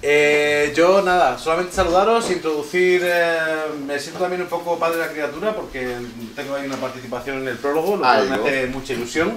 Yo nada, solamente saludaros, introducir, me siento también un poco padre de la criatura porque tengo ahí una participación en el prólogo, lo cual me hace mucha ilusión.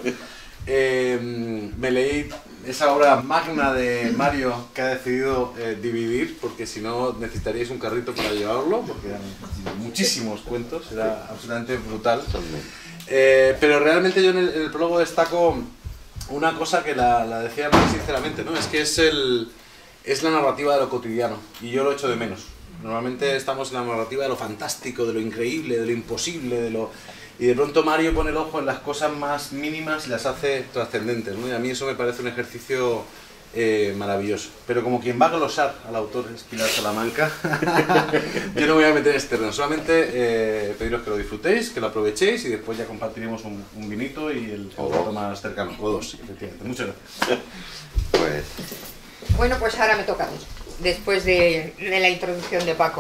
Me leí esa obra magna de Mario que ha decidido dividir, porque si no necesitaríais un carrito para llevarlo, porque eran muchísimos cuentos, era absolutamente brutal. Pero realmente yo en el prólogo destaco una cosa que la decía muy sinceramente, ¿no? Es que es la narrativa de lo cotidiano, y yo lo echo de menos. Normalmente estamos en la narrativa de lo fantástico, de lo increíble, de lo imposible, y de pronto Mario pone el ojo en las cosas más mínimas y las hace trascendentes, ¿no? Y a mí eso me parece un ejercicio maravilloso. Pero como quien va a glosar al autor Pilar Salamanca, yo no me voy a meter en este terreno. Solamente pediros que lo disfrutéis, que lo aprovechéis, y después ya compartiremos un vinito y el rato más cercano, o dos, efectivamente. Muchas gracias. Pues... Bueno, pues ahora me toca a mí, después de la introducción de Paco.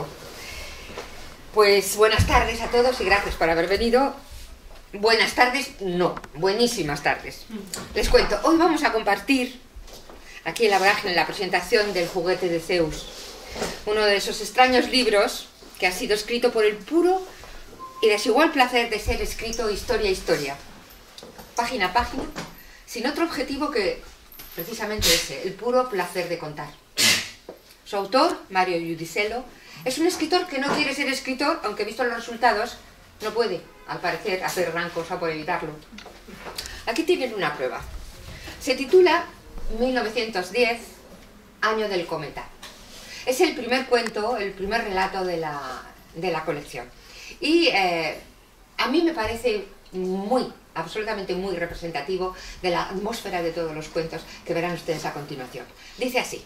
Pues buenas tardes a todos y gracias por haber venido. Buenas tardes, no, buenísimas tardes. Les cuento, hoy vamos a compartir aquí en la vorágine la presentación del Juguete de Zeus, uno de esos extraños libros que ha sido escrito por el puro y desigual placer de ser escrito historia a historia, página a página, sin otro objetivo que precisamente ese, el puro placer de contar. Su autor, Mario Giudicello, es un escritor que no quiere ser escritor, aunque visto los resultados, no puede, al parecer, hacer gran cosa por evitarlo. Aquí tienen una prueba. Se titula 1910, Año del Cometa. Es el primer cuento, el primer relato de la colección. Y a mí me parece absolutamente muy representativo de la atmósfera de todos los cuentos que verán ustedes a continuación. Dice así: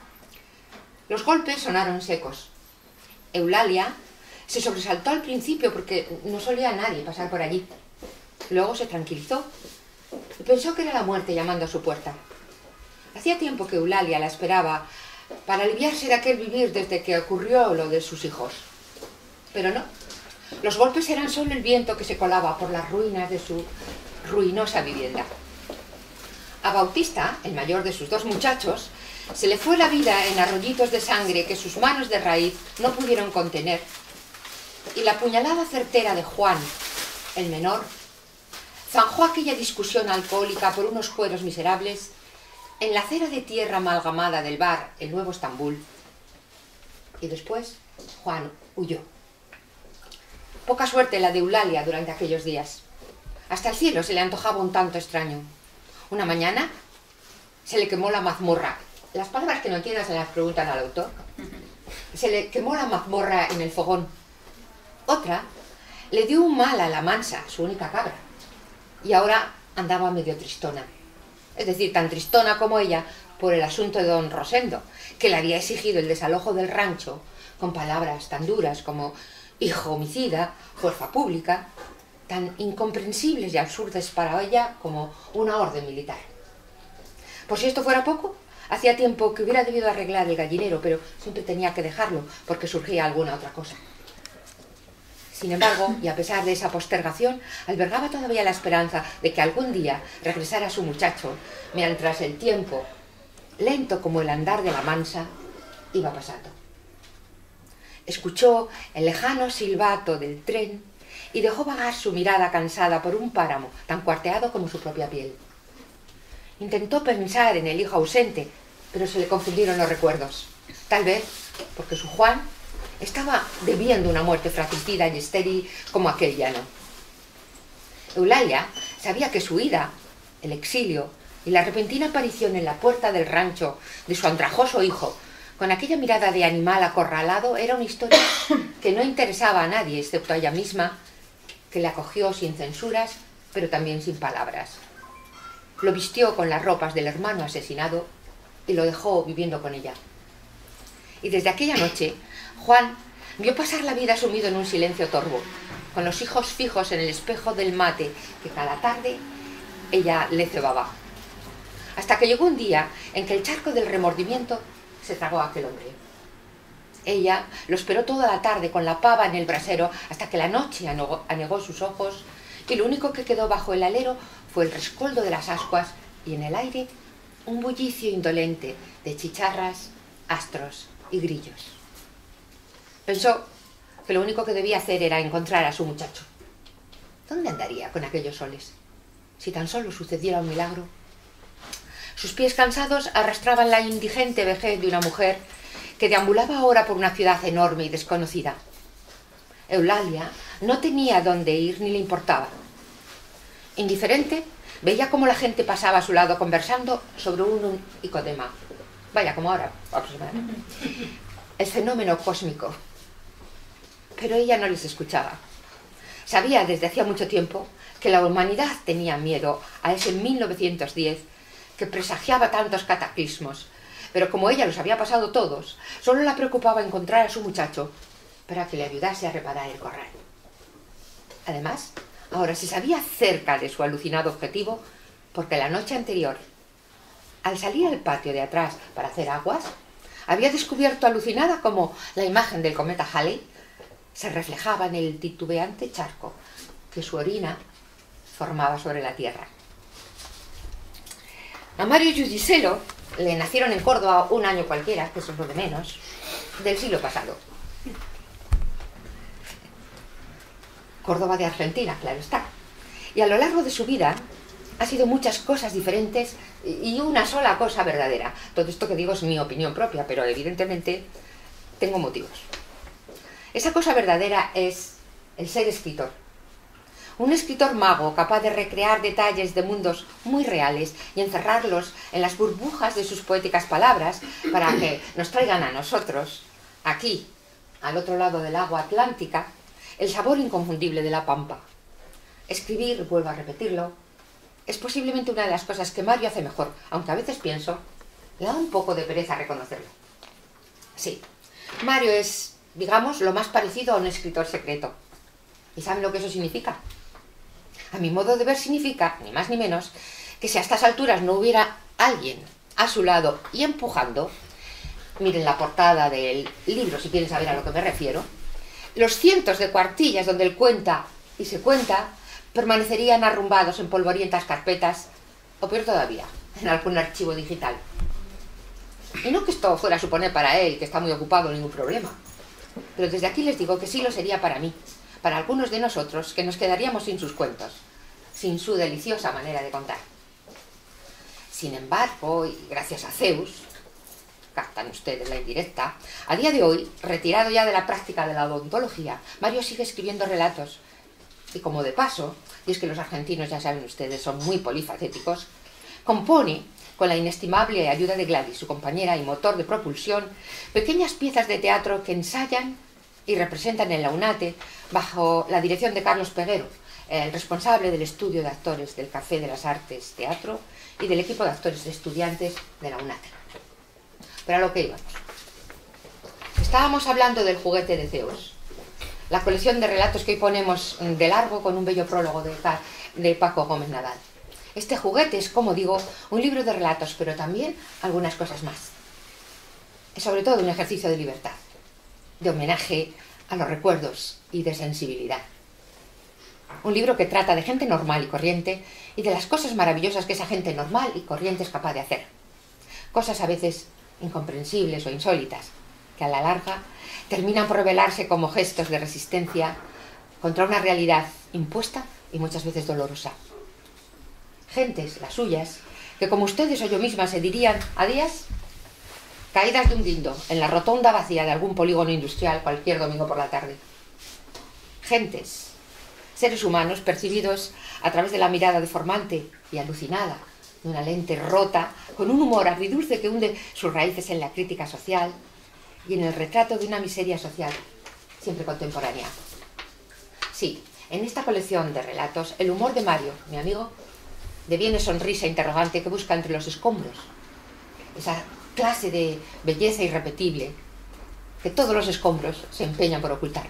los golpes sonaron secos. Eulalia se sobresaltó al principio porque no solía a nadie pasar por allí. Luego se tranquilizó y pensó que era la muerte llamando a su puerta. Hacía tiempo que Eulalia la esperaba para aliviarse de aquel vivir desde que ocurrió lo de sus hijos. Pero no. Los golpes eran solo el viento que se colaba por las ruinas de su ruinosa vivienda. A Bautista, el mayor de sus dos muchachos, se le fue la vida en arroyitos de sangre que sus manos de raíz no pudieron contener. Y la puñalada certera de Juan, el menor, zanjó aquella discusión alcohólica por unos cueros miserables en la acera de tierra amalgamada del bar El Nuevo Estambul. Y después Juan huyó. Poca suerte la de Eulalia durante aquellos días. Hasta el cielo se le antojaba un tanto extraño. Una mañana se le quemó la mazmorra. Las palabras que no entiendan se las preguntan al autor. Se le quemó la mazmorra en el fogón. Otra le dio un mal a la Mansa, su única cabra. Y ahora andaba medio tristona. Es decir, tan tristona como ella por el asunto de don Rosendo, que le había exigido el desalojo del rancho con palabras tan duras como hijo homicida, fuerza pública, tan incomprensibles y absurdas para ella como una orden militar. Por si esto fuera poco, hacía tiempo que hubiera debido arreglar el gallinero, pero siempre tenía que dejarlo porque surgía alguna otra cosa. Sin embargo, y a pesar de esa postergación, albergaba todavía la esperanza de que algún día regresara su muchacho, mientras el tiempo, lento como el andar de la Mansa, iba pasando. Escuchó el lejano silbato del tren y dejó vagar su mirada cansada por un páramo tan cuarteado como su propia piel. Intentó pensar en el hijo ausente, pero se le confundieron los recuerdos. Tal vez porque su Juan estaba debiendo una muerte fratricida y estéril como aquel llano. Eulalia sabía que su ida, el exilio y la repentina aparición en la puerta del rancho de su andrajoso hijo, con aquella mirada de animal acorralado, era una historia que no interesaba a nadie, excepto a ella misma, que le acogió sin censuras, pero también sin palabras. Lo vistió con las ropas del hermano asesinado y lo dejó viviendo con ella. Y desde aquella noche, Juan vio pasar la vida sumido en un silencio torvo, con los ojos fijos en el espejo del mate que cada tarde ella le cebaba. Hasta que llegó un día en que el charco del remordimiento se tragó a aquel hombre. Ella lo esperó toda la tarde con la pava en el brasero hasta que la noche anegó sus ojos y lo único que quedó bajo el alero fue el rescoldo de las ascuas y en el aire un bullicio indolente de chicharras, astros y grillos. Pensó que lo único que debía hacer era encontrar a su muchacho. ¿Dónde andaría con aquellos soles? Si tan solo sucediera un milagro. Sus pies cansados arrastraban la indigente vejez de una mujer que deambulaba ahora por una ciudad enorme y desconocida. Eulalia no tenía dónde ir ni le importaba. Indiferente, veía cómo la gente pasaba a su lado conversando sobre un icodema. Vaya, como ahora, aproximadamente. El fenómeno cósmico. Pero ella no les escuchaba. Sabía desde hacía mucho tiempo que la humanidad tenía miedo a ese 1910 que presagiaba tantos cataclismos. Pero como ella los había pasado todos, solo la preocupaba encontrar a su muchacho para que le ayudase a reparar el corral. Además, ahora se sabía cerca de su alucinado objetivo porque la noche anterior, al salir al patio de atrás para hacer aguas, había descubierto alucinada cómo la imagen del cometa Halley se reflejaba en el titubeante charco que su orina formaba sobre la tierra. A Mario Giudicello le nacieron en Córdoba un año cualquiera, que eso es lo de menos, del siglo pasado. Córdoba de Argentina, claro está. Y a lo largo de su vida ha sido muchas cosas diferentes y una sola cosa verdadera. Todo esto que digo es mi opinión propia, pero evidentemente tengo motivos. Esa cosa verdadera es el ser escritor. Un escritor mago capaz de recrear detalles de mundos muy reales y encerrarlos en las burbujas de sus poéticas palabras para que nos traigan a nosotros, aquí, al otro lado del agua atlántica, el sabor inconfundible de la pampa. Escribir, vuelvo a repetirlo, es posiblemente una de las cosas que Mario hace mejor, aunque a veces pienso, le da un poco de pereza reconocerlo. Sí, Mario es, digamos, lo más parecido a un escritor secreto. ¿Y saben lo que eso significa? A mi modo de ver significa, ni más ni menos, que si a estas alturas no hubiera alguien a su lado y empujando, miren la portada del libro si quieren saber a lo que me refiero, los cientos de cuartillas donde él cuenta y se cuenta permanecerían arrumbados en polvorientas carpetas, o peor todavía, en algún archivo digital. Y no que esto fuera a suponer para él, que está muy ocupado, ningún problema. Pero desde aquí les digo que sí lo sería para mí, para algunos de nosotros que nos quedaríamos sin sus cuentos, sin su deliciosa manera de contar. Sin embargo, y gracias a Zeus, captan ustedes la indirecta, a día de hoy, retirado ya de la práctica de la odontología, Mario sigue escribiendo relatos. Y como de paso, y es que los argentinos, ya saben ustedes, son muy polifacéticos, compone, con la inestimable ayuda de Gladys, su compañera y motor de propulsión, pequeñas piezas de teatro que ensayan y representan en la UNATE bajo la dirección de Carlos Peguero, el responsable del estudio de actores del Café de las Artes Teatro y del equipo de actores de estudiantes de la UNATE. Pero a lo que íbamos. Estábamos hablando del juguete de Zeus, la colección de relatos que hoy ponemos de largo con un bello prólogo de Paco Gómez Nadal. Este juguete es, como digo, un libro de relatos, pero también algunas cosas más. Es sobre todo un ejercicio de libertad, de homenaje a los recuerdos y de sensibilidad. Un libro que trata de gente normal y corriente y de las cosas maravillosas que esa gente normal y corriente es capaz de hacer. Cosas a veces incomprensibles o insólitas, que a la larga terminan por revelarse como gestos de resistencia contra una realidad impuesta y muchas veces dolorosa. Gentes, las suyas, que como ustedes o yo misma se dirían a días, caídas de un guindo en la rotonda vacía de algún polígono industrial cualquier domingo por la tarde. Gentes, seres humanos percibidos a través de la mirada deformante y alucinada de una lente rota, con un humor agridulce que hunde sus raíces en la crítica social y en el retrato de una miseria social, siempre contemporánea. Sí, en esta colección de relatos, el humor de Mario, mi amigo, deviene sonrisa interrogante que busca entre los escombros, esa clase de belleza irrepetible que todos los escombros se empeñan por ocultar.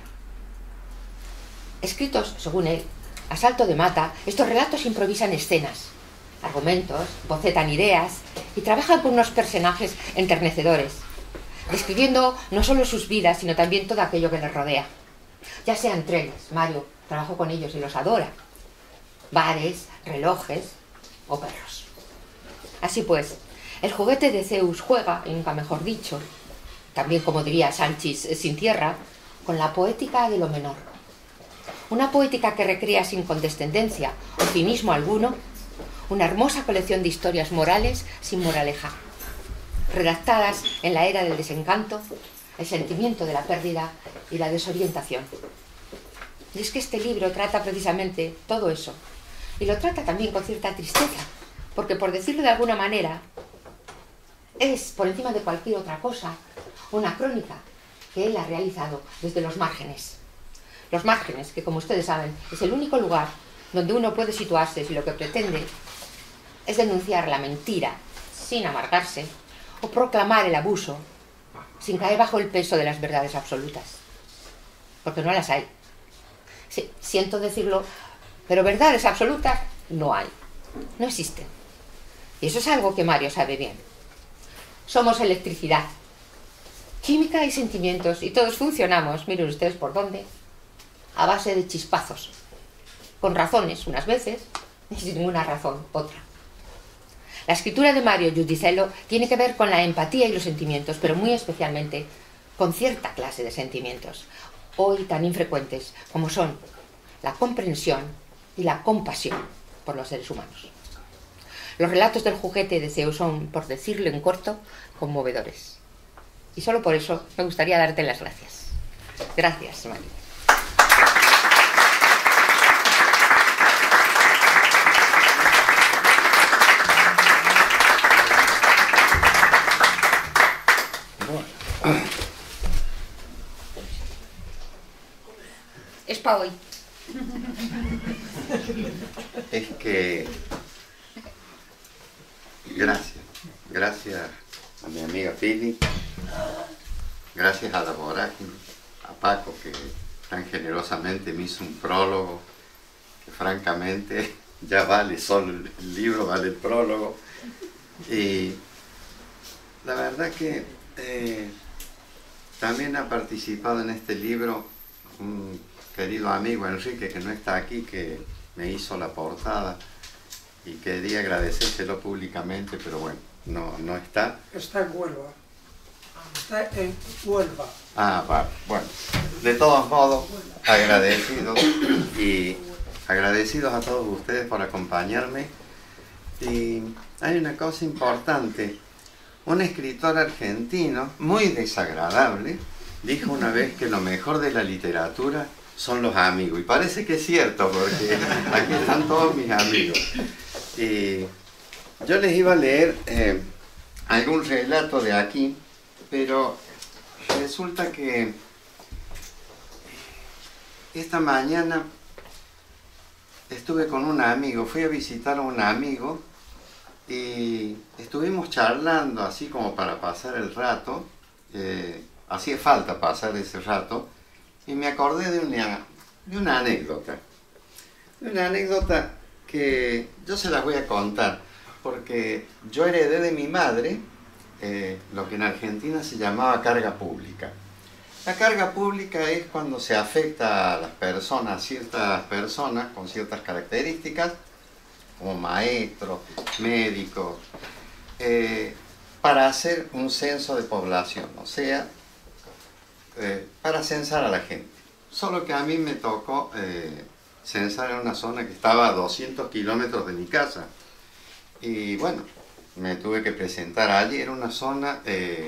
Escritos, según él, a salto de mata, estos relatos improvisan escenas, argumentos, bocetan ideas y trabajan con unos personajes enternecedores, describiendo no solo sus vidas, sino también todo aquello que les rodea. Ya sean trenes, Mario trabajó con ellos y los adora, bares, relojes o perros. Así pues, el juguete de Zeus juega, y nunca mejor dicho, también como diría Sánchez sin tierra, con la poética de lo menor. Una poética que recrea sin condescendencia o cinismo alguno una hermosa colección de historias morales sin moraleja, redactadas en la era del desencanto, el sentimiento de la pérdida y la desorientación. Y es que este libro trata precisamente todo eso, y lo trata también con cierta tristeza, porque por decirlo de alguna manera, es, por encima de cualquier otra cosa, una crónica que él ha realizado desde los márgenes. Los márgenes, que como ustedes saben, es el único lugar donde uno puede situarse si lo que pretende es denunciar la mentira sin amargarse o proclamar el abuso sin caer bajo el peso de las verdades absolutas. Porque no las hay. Sí, siento decirlo, pero verdades absolutas no hay. No existen. Y eso es algo que Mario sabe bien. Somos electricidad, química y sentimientos, y todos funcionamos, miren ustedes por dónde, a base de chispazos, con razones unas veces y sin ninguna razón otra. La escritura de Mario Giudicello tiene que ver con la empatía y los sentimientos, pero muy especialmente con cierta clase de sentimientos, hoy tan infrecuentes como son la comprensión y la compasión por los seres humanos. Los relatos del juguete de Zeus son, por decirlo en corto, conmovedores. Y solo por eso me gustaría darte las gracias. Gracias, Mario. Es para hoy. Es que gracias a mi amiga Pili, gracias a la Vorágine, a Paco, que tan generosamente me hizo un prólogo que francamente ya vale solo el libro, vale el prólogo. Y la verdad que también ha participado en este libro un querido amigo Enrique, que no está aquí, que me hizo la portada, y quería agradecérselo públicamente, pero bueno, no está. Está en Huelva. Está en Huelva. Ah, vale. Bueno, de todos modos, agradecidos, y agradecidos a todos ustedes por acompañarme. Y hay una cosa importante. Un escritor argentino, muy desagradable, dijo una vez que lo mejor de la literatura son los amigos. Y parece que es cierto, porque aquí están todos mis amigos. Y yo les iba a leer algún relato de aquí, pero resulta que esta mañana estuve con un amigo, fui a visitar a un amigo y estuvimos charlando así como para pasar el rato, hacía falta pasar ese rato, y me acordé de una anécdota. De una anécdota que yo se las voy a contar, porque yo heredé de mi madre lo que en Argentina se llamaba carga pública. La carga pública es cuando se afecta a las personas, ciertas personas con ciertas características, como maestros, médicos, para hacer un censo de población, o sea, para censar a la gente. Solo que a mí me tocó censar en una zona que estaba a 200 kilómetros de mi casa. Y bueno, me tuve que presentar allí. Era una zona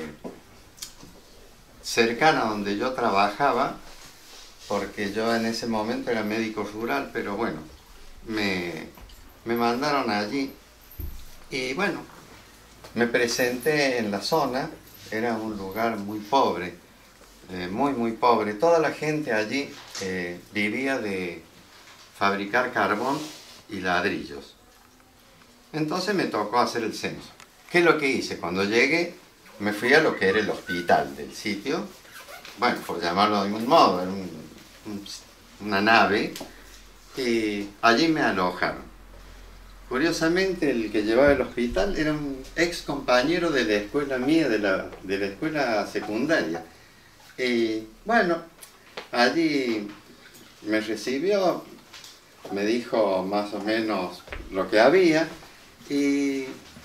cercana a donde yo trabajaba, porque yo en ese momento era médico rural, pero bueno, me mandaron allí. Y bueno, me presenté en la zona. Era un lugar muy pobre, muy pobre. Toda la gente allí vivía de fabricar carbón y ladrillos. Entonces me tocó hacer el censo. ¿Qué es lo que hice? Cuando llegué, me fui a lo que era el hospital del sitio. Bueno, por llamarlo de algún modo, era una nave. Y allí me alojaron. Curiosamente, el que llevaba el hospital era un ex compañero de la escuela mía, de la escuela secundaria. Y bueno, allí me recibió, me dijo más o menos lo que había, y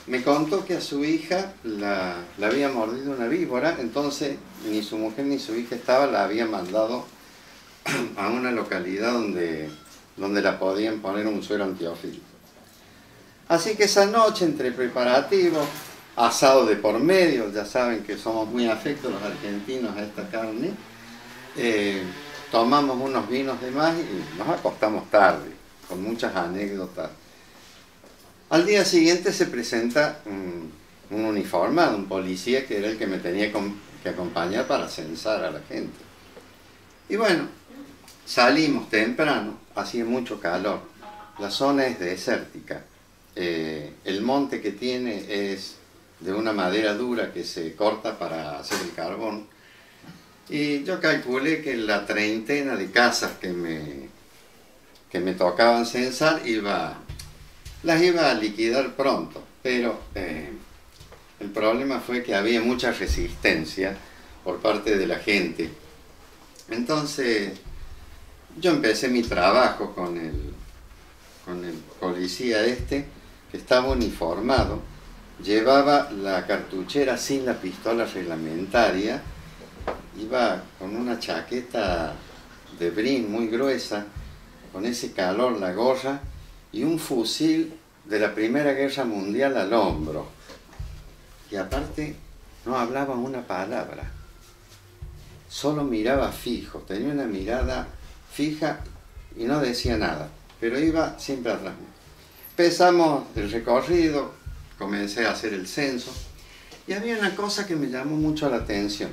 me contó que a su hija la había mordido una víbora, entonces ni su mujer ni su hija la habían mandado a una localidad donde la podían poner un suero antiofílico. Así que esa noche, entre preparativos, asado de por medio, ya saben que somos muy afectos los argentinos a esta carne, tomamos unos vinos de más y nos acostamos tarde, con muchas anécdotas. Al día siguiente se presenta un uniformado, un policía que era el que me tenía que acompañar para censar a la gente. Y bueno, salimos temprano, hacía mucho calor, la zona es desértica, el monte que tiene es de una madera dura que se corta para hacer el carbón, y yo calculé que la treintena de casas que me tocaban censar las iba a liquidar pronto, pero el problema fue que había mucha resistencia por parte de la gente. Entonces yo empecé mi trabajo con el policía que estaba uniformado, llevaba la cartuchera sin la pistola reglamentaria, iba con una chaqueta de brin muy gruesa, con ese calor, la gorra, y un fusil de la Primera Guerra Mundial al hombro. Y aparte no hablaba una palabra, solo miraba fijo, tenía una mirada fija y no decía nada, pero iba siempre atrás. Empezamos el recorrido, comencé a hacer el censo, y había una cosa que me llamó mucho la atención.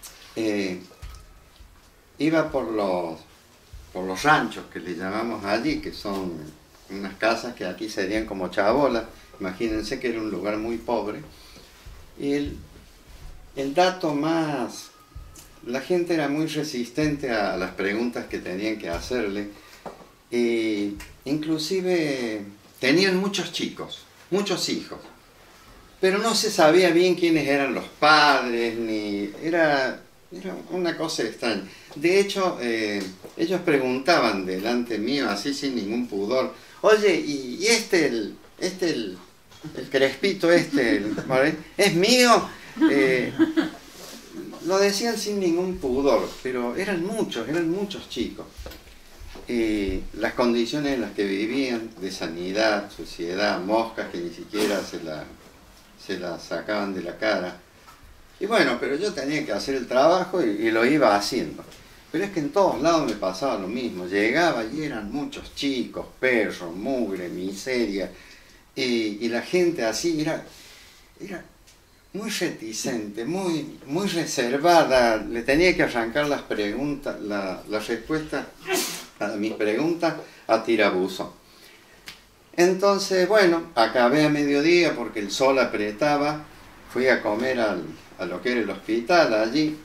Iba por los ranchos que le llamamos allí, que son unas casas que aquí serían como chabolas. Imagínense que era un lugar muy pobre. Y el dato más... La gente era muy resistente a las preguntas que tenían que hacerle. Y inclusive tenían muchos chicos, muchos hijos. Pero no se sabía bien quiénes eran los padres, ni... Era una cosa extraña. De hecho, ellos preguntaban delante mío, así sin ningún pudor, oye, ¿y el crespito es mío? Lo decían sin ningún pudor, pero eran muchos chicos. Las condiciones en las que vivían, de sanidad, suciedad, moscas que ni siquiera se las sacaban de la cara. Y bueno, pero yo tenía que hacer el trabajo y lo iba haciendo. Pero es que en todos lados me pasaba lo mismo. Llegaba y eran muchos chicos, perros, mugre, miseria. Y la gente así era muy reticente, muy reservada. Le tenía que arrancar las preguntas, las respuestas a mis preguntas a tirabuzo. Entonces, bueno, acabé a mediodía porque el sol apretaba. Fui a comer a lo que era el hospital allí.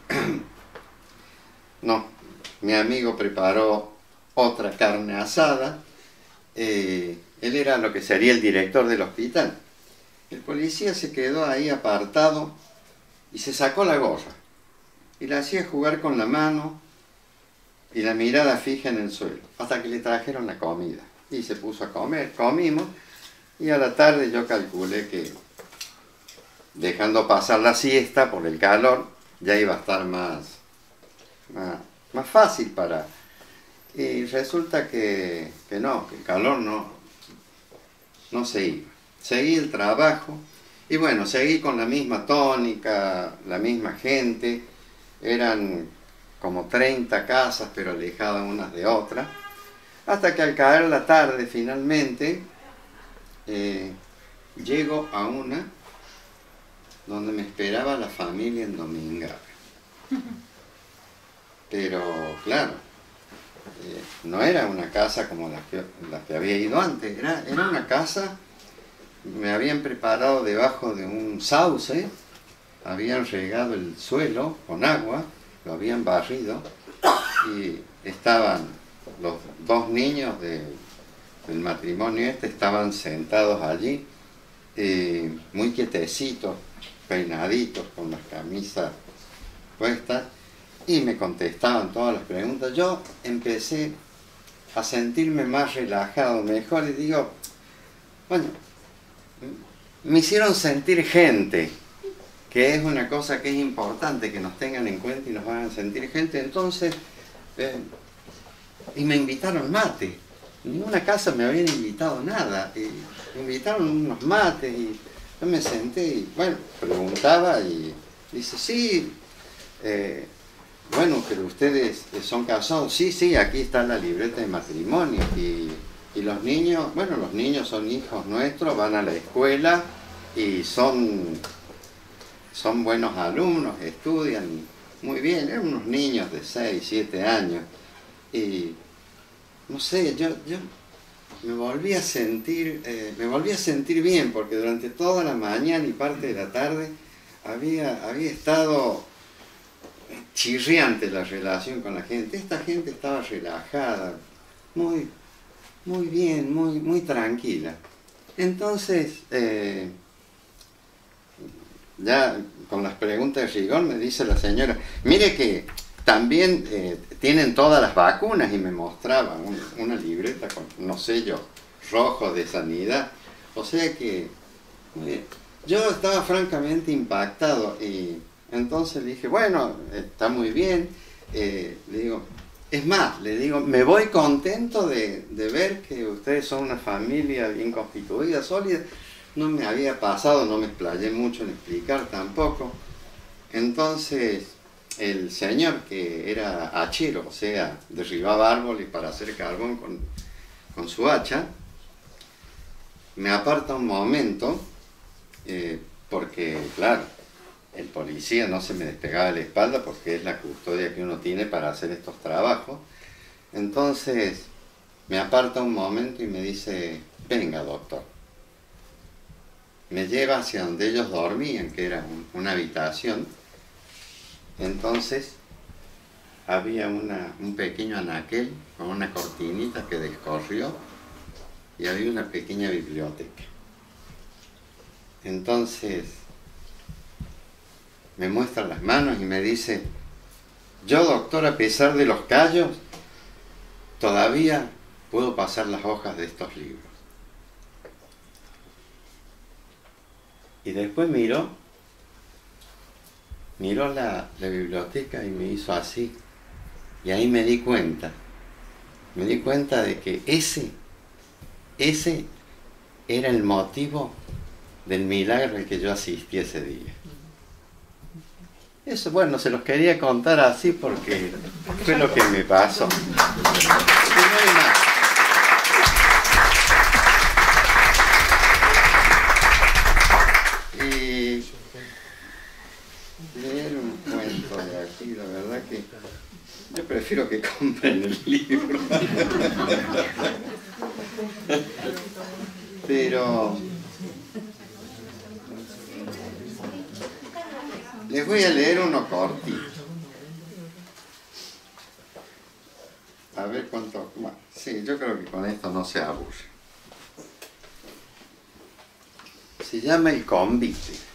No, mi amigo preparó otra carne asada. Él era lo que sería el director del hospital. El policía se quedó ahí apartado y se sacó la gorra. Y le hacía jugar con la mano y la mirada fija en el suelo, hasta que le trajeron la comida. Y se puso a comer, comimos, y a la tarde yo calculé que, dejando pasar la siesta por el calor, ya iba a estar más fácil para... Y resulta que no, que el calor no se iba. Seguí el trabajo, y bueno, seguí con la misma tónica, la misma gente. Eran como 30 casas, pero alejadas unas de otras, hasta que al caer la tarde finalmente llego a una donde me esperaba la familia en Domingada. Pero claro, no era una casa como las que había ido antes, era una casa. Me habían preparado debajo de un sauce, habían regado el suelo con agua, lo habían barrido, y estaban los dos niños del matrimonio estaban sentados allí, muy quietecitos, peinaditos, con las camisas puestas, y me contestaban todas las preguntas. Yo empecé a sentirme más relajado, mejor, y digo, bueno, me hicieron sentir gente, que es una cosa que es importante, que nos tengan en cuenta y nos hagan sentir gente. Entonces, y me invitaron mate. En ninguna casa me habían invitado nada. Y me invitaron unos mates y yo me senté y, bueno, preguntaba y dice, sí, bueno, pero ustedes son casados. Sí, sí, aquí está la libreta de matrimonio. Y los niños, bueno, los niños son hijos nuestros, van a la escuela y son buenos alumnos, estudian muy bien, eran unos niños de 6, 7 años. Y no sé, yo me volví a sentir bien, porque durante toda la mañana y parte de la tarde había estado chirriante la relación con la gente. Esta gente estaba relajada, muy bien, muy tranquila. Entonces, ya con las preguntas de rigor me dice la señora, mire que también tienen todas las vacunas, y me mostraba una libreta con, no sé yo, rojo de sanidad. O sea que yo estaba francamente impactado, y entonces le dije, bueno, está muy bien. Le digo, es más, le digo, me voy contento de ver que ustedes son una familia bien constituida, sólida. No me había pasado, no me explayé mucho en explicar tampoco. Entonces, el señor, que era hachero, o sea, derribaba árboles para hacer carbón con su hacha, me aparta un momento, porque, claro, el policía no se me despegaba de la espalda porque es la custodia que uno tiene para hacer estos trabajos. Entonces, me aparta un momento y me dice, venga, doctor. Me lleva hacia donde ellos dormían, que era una habitación. Entonces había un pequeño anaquel con una cortinita que descorrió y había una pequeña biblioteca. Entonces me muestra las manos y me dice, yo, doctor, a pesar de los callos, todavía puedo pasar las hojas de estos libros. Y después miró la biblioteca y me hizo así. Y ahí me di cuenta de que ese era el motivo del milagro al que yo asistí ese día. Eso, bueno, se los quería contar así porque fue lo que me pasó. Y no hay más. Leer un cuento de aquí, la verdad que yo prefiero que compren el libro. Pero les voy a leer uno cortito. A ver cuánto... Bueno, sí, yo creo que con esto no se aburre. Se llama El convite.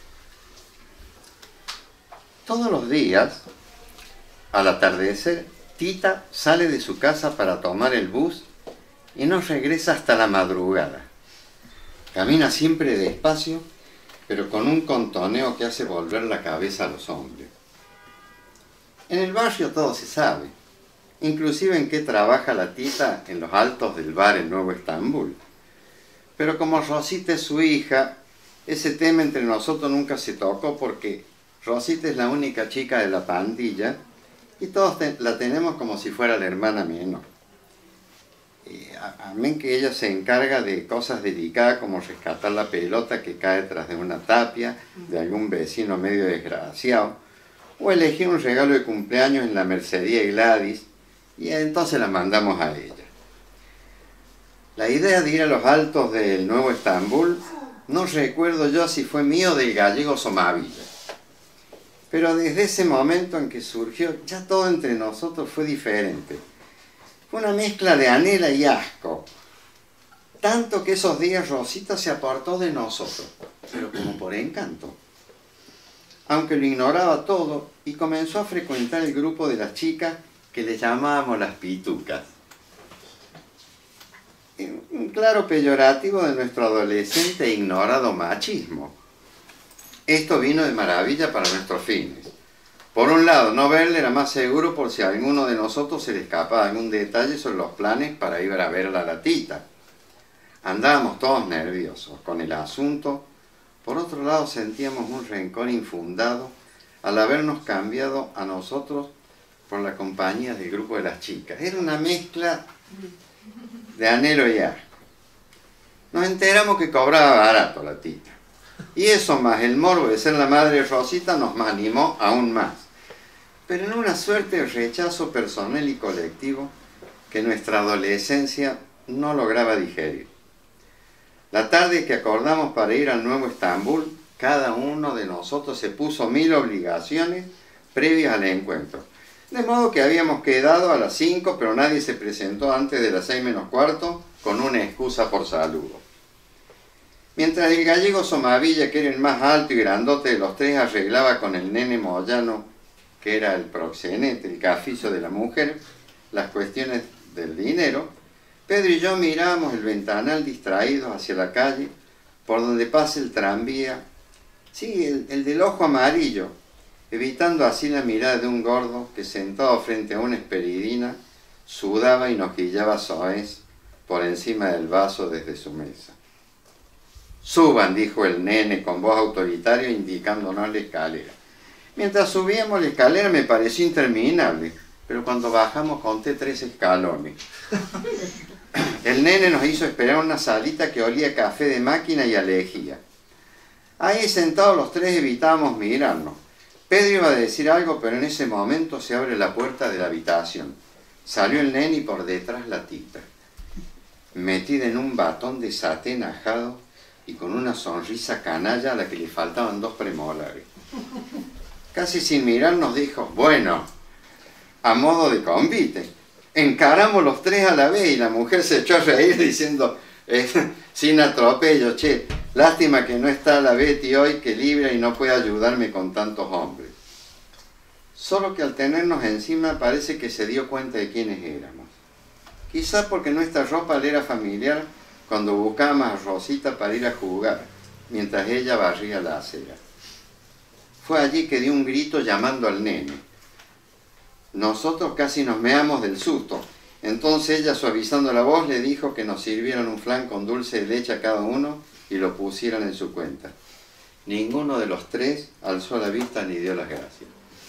Todos los días, al atardecer, Tita sale de su casa para tomar el bus y no regresa hasta la madrugada. Camina siempre despacio, pero con un contoneo que hace volver la cabeza a los hombres. En el barrio todo se sabe, inclusive en qué trabaja la Tita en los altos del bar en Nuevo Estambul. Pero como Rosita es su hija, ese tema entre nosotros nunca se tocó porque Rosita es la única chica de la pandilla y todos la tenemos como si fuera la hermana menor. Amén que ella se encarga de cosas delicadas como rescatar la pelota que cae tras de una tapia de algún vecino medio desgraciado, o elegir un regalo de cumpleaños en la Mercería Gladys, y entonces la mandamos a ella. La idea de ir a los altos del Nuevo Estambul, no recuerdo yo si fue mío o del gallego Somavilla. Pero desde ese momento en que surgió, ya todo entre nosotros fue diferente. Fue una mezcla de anhela y asco. Tanto que esos días Rosita se apartó de nosotros, pero como por encanto. Aunque lo ignoraba todo y comenzó a frecuentar el grupo de las chicas que le llamábamos las pitucas. un claro peyorativo de nuestro adolescente e ignorado machismo. Esto vino de maravilla para nuestros fines. Por un lado, no verle era más seguro por si a alguno de nosotros se le escapaba algún detalle sobre los planes para ir a ver a la Tita. Andábamos todos nerviosos con el asunto. Por otro lado, sentíamos un rencor infundado al habernos cambiado a nosotros por la compañía del grupo de las chicas. Era una mezcla de anhelo y asco. Nos enteramos que cobraba barato la Tita. Y eso más el morbo de ser la madre de Rosita nos animó aún más. Pero en una suerte de rechazo personal y colectivo que nuestra adolescencia no lograba digerir. La tarde que acordamos para ir al Nuevo Estambul, cada uno de nosotros se puso 1000 obligaciones previas al encuentro. De modo que habíamos quedado a las 5, pero nadie se presentó antes de las 6 menos cuarto con una excusa por saludo. Mientras el gallego Somavilla, que era el más alto y grandote de los tres, arreglaba con el nene Moyano, que era el proxenete, el cafizo de la mujer, las cuestiones del dinero, Pedro y yo mirábamos el ventanal distraídos hacia la calle, por donde pasa el tranvía, sí, el del ojo amarillo, evitando así la mirada de un gordo que sentado frente a una esperidina, sudaba y nojillaba soez por encima del vaso desde su mesa. «Suban», dijo el nene con voz autoritaria indicándonos la escalera. Mientras subíamos la escalera me pareció interminable, pero cuando bajamos conté 3 escalones. El nene nos hizo esperar en una salita que olía a café de máquina y a lejía. Ahí sentados los tres evitábamos mirarnos. Pedro iba a decir algo, pero en ese momento se abre la puerta de la habitación. Salió el nene y por detrás la Tita, metida en un batón de satén ajado y con una sonrisa canalla a la que le faltaban 2 premolares. Casi sin mirar nos dijo: «Bueno, a modo de convite». Encaramos los 3 a la vez y la mujer se echó a reír diciendo, sin atropello: «Che, lástima que no está la Betty hoy, que libra y no puede ayudarme con tantos hombres». Solo que al tenernos encima parece que se dio cuenta de quiénes éramos. Quizá porque nuestra ropa le era familiar cuando buscábamos a Rosita para ir a jugar, mientras ella barría la acera. Fue allí que dio un grito llamando al nene. Nosotros casi nos meamos del susto. Entonces ella, suavizando la voz, le dijo que nos sirvieran un flan con dulce de leche a cada uno y lo pusieran en su cuenta. Ninguno de los 3 alzó la vista ni dio las gracias.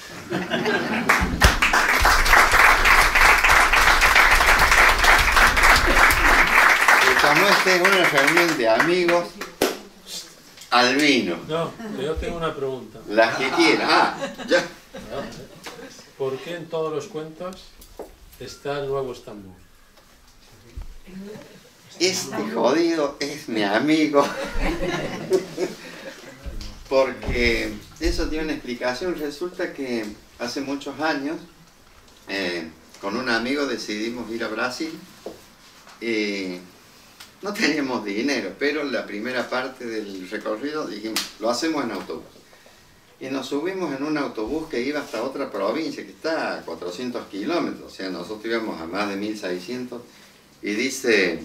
Como esta es una reunión de amigos, al vino. No, yo tengo una pregunta. Las que quieran. Ya. ¿Por qué en todos los cuentos está el Nuevo Estambul? Este jodido es mi amigo. Porque eso tiene una explicación. Resulta que hace muchos años, con un amigo decidimos ir a Brasil. No teníamos dinero, pero la primera parte del recorrido dijimos, lo hacemos en autobús. Y nos subimos en un autobús que iba hasta otra provincia, que está a 400 kilómetros, o sea, nosotros íbamos a más de 1600, y dice,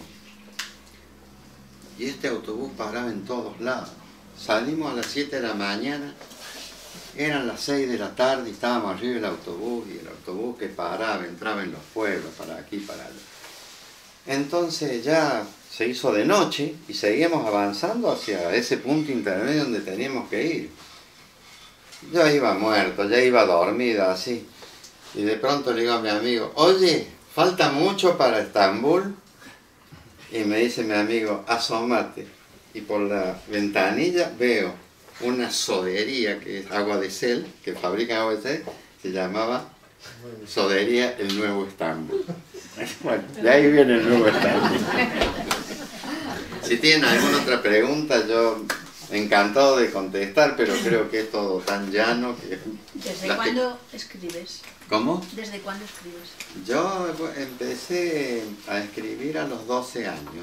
y este autobús paraba en todos lados. Salimos a las 7 de la mañana, eran las 6 de la tarde, y estábamos arriba del autobús, y el autobús que paraba, entraba en los pueblos, para aquí, para allá. Entonces ya se hizo de noche y seguíamos avanzando hacia ese punto intermedio donde teníamos que ir. Yo iba muerto, ya iba dormido así. Y de pronto le digo a mi amigo, oye, ¿falta mucho para Estambul? Y me dice mi amigo, asómate. Y por la ventanilla veo una sodería, que es agua de sel, que fabrica agua de sel, se llamaba Sodería El Nuevo Estambul. Bueno, de ahí viene el Nuevo Estambul. Si tienen alguna otra pregunta, yo encantado de contestar, pero creo que es todo tan llano que... ¿Desde cuándo escribes? ¿Cómo? ¿Desde cuándo escribes? Yo empecé a escribir a los 12 años.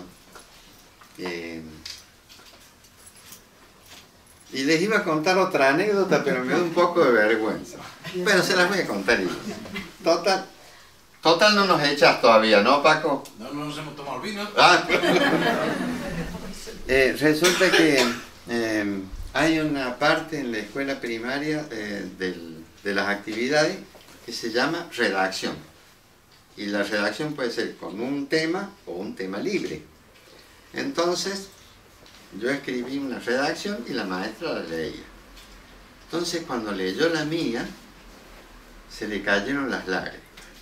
Y les iba a contar otra anécdota, pero me da un poco de vergüenza. Pero se las voy a contar igual. Total, Total no nos echas todavía, ¿no, Paco? No nos hemos tomado el vino. Ah. Resulta que hay una parte en la escuela primaria de las actividades que se llama redacción. Y la redacción puede ser con un tema o un tema libre. Entonces, yo escribí una redacción y la maestra la leía. Entonces, cuando leyó la mía, se le cayeron las lágrimas.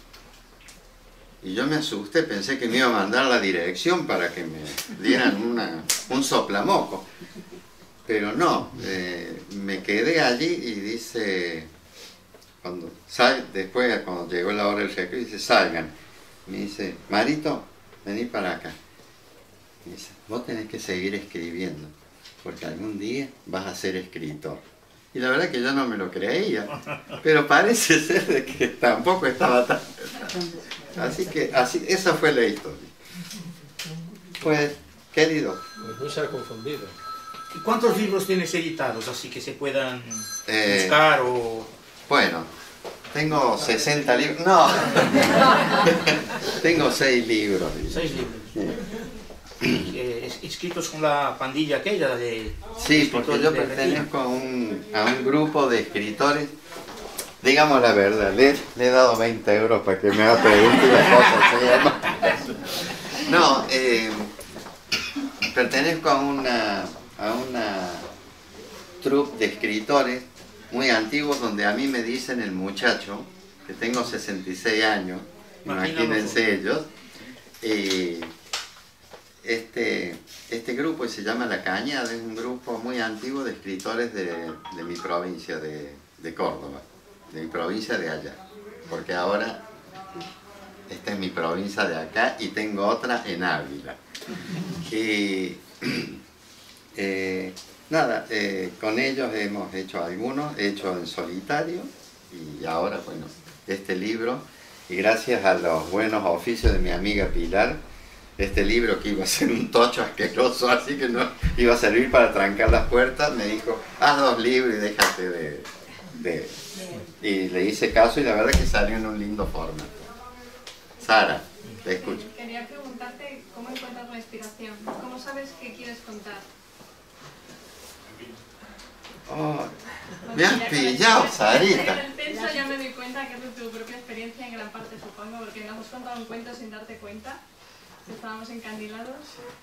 Y yo me asusté, pensé que me iba a mandar a la dirección para que me dieran un soplamoco. Pero no, me quedé allí y dice, después cuando llegó la hora del recreo, dice, salgan. Me dice, Marito, vení para acá. Me dice, vos tenés que seguir escribiendo, porque algún día vas a ser escritor. Y la verdad que yo no me lo creía, pero parece ser de que tampoco estaba tan... Así que esa fue la historia. Pues, querido. Pues no se ha confundido. ¿Y cuántos libros tienes editados, así que se puedan buscar o...? Bueno, tengo 60 libros. No. Tengo 6 libros. 6 libros. Escritos con la pandilla aquella de... Sí, porque yo pertenezco a un grupo de escritores. Digamos la verdad, le he dado 20 euros para que me haga preguntas y las cosas se llaman. No, pertenezco a una troupe de escritores muy antiguos donde a mí me dicen el muchacho, que tengo 66 años, imagínense ellos. Este grupo se llama La Cañada, es un grupo muy antiguo de escritores de mi provincia de Córdoba, de mi provincia de allá, porque ahora esta es mi provincia de acá y tengo otra en Ávila. Y nada, con ellos hemos hecho algunos, he hecho en solitario y ahora, bueno, este libro, y gracias a los buenos oficios de mi amiga Pilar, este libro que iba a ser un tocho asqueroso, así que no iba a servir para trancar las puertas, me dijo, haz 2 libros y déjate y le hice caso y la verdad que salió en un lindo formato. Sara, te escucho. Quería preguntarte cómo encuentras la inspiración, cómo sabes qué quieres contar. Oh, me has pillado, Sarita. En el texto ya me doy cuenta que es de tu propia experiencia en gran parte, supongo, porque nos has contado un cuento sin darte cuenta. Estábamos encandilados,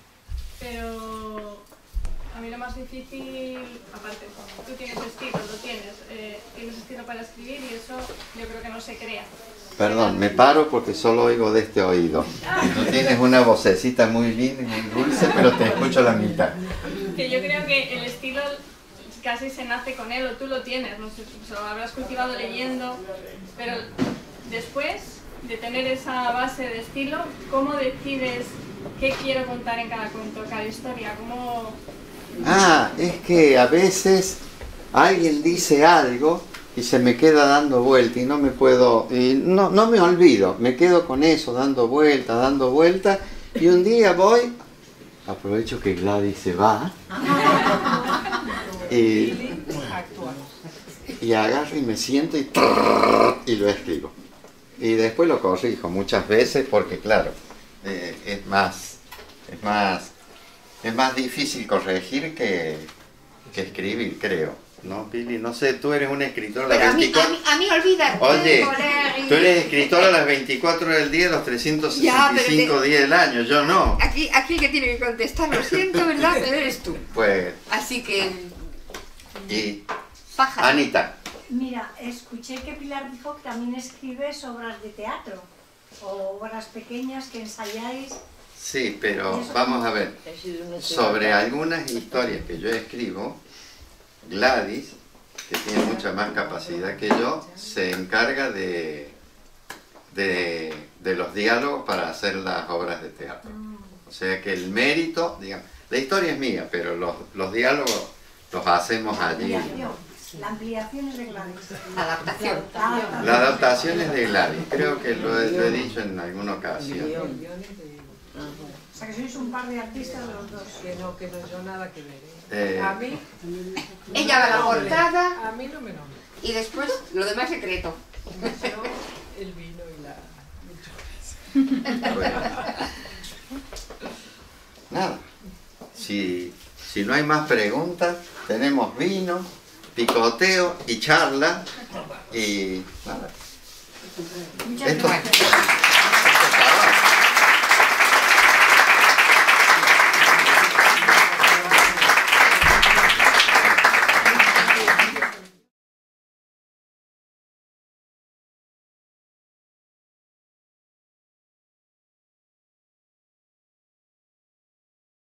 pero a mí lo más difícil, aparte, tú tienes estilo, tienes estilo para escribir y eso yo creo que no se crea. Perdón, me paro porque solo oigo de este oído. Tú tienes una vocecita muy linda y muy dulce, pero te escucho la mitad. Que yo creo que el estilo casi se nace con él, o tú lo tienes, no sé, lo habrás cultivado leyendo, pero después de tener esa base de estilo, ¿cómo decides qué quiero contar en cada cuento, cada historia? ¿Cómo...? Es que a veces alguien dice algo y se me queda dando vuelta y no me puedo, no me olvido, me quedo con eso, dando vuelta, y un día voy, aprovecho que Gladys se va, y agarro y me siento y lo escribo. Y después lo corrijo muchas veces porque, claro, es más difícil corregir que escribir, creo. ¿No, Pili? No sé, tú eres una escritora a las 24... A mí olvídate. Oye, tú eres escritora a las 24 horas del día, los 365 días del año, yo no. Aquí el que tiene que contestar, lo siento, ¿verdad? Pero eres tú. Pues... Así que... Y... Pájaro. Anita. Mira, escuché que Pilar dijo que también escribes obras de teatro, o obras pequeñas que ensayáis. Sí, pero vamos a ver, sobre algunas historias que yo escribo, Gladys, que tiene mucha más capacidad que yo, se encarga de los diálogos para hacer las obras de teatro. O sea que el mérito, digamos, la historia es mía, pero los diálogos los hacemos allí. La ampliación es de Gladys. La adaptación. La adaptación es de Gladys, creo que lo he dicho en alguna ocasión. O sea que sois un par de artistas los dos. Que no yo nada que ver. A mí... Ella va a la portada. A mí no me nombra. Y después lo demás secreto. Yo, el vino y la... Bueno, nada, si no hay más preguntas, tenemos vino, picoteo y charla y nada. Muchas gracias.